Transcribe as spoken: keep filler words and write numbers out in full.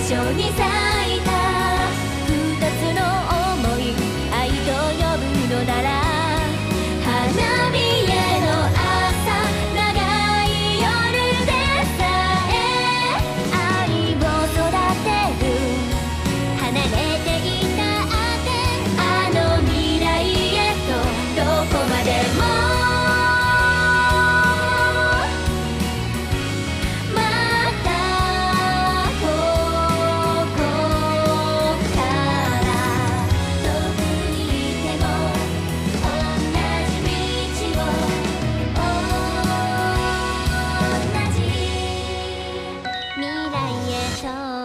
初に咲いた二つの想い、愛と呼ぶのなら花見への朝、長い夜でさえ愛を育てる。離れていたってあの未来へとどこまでも未来へと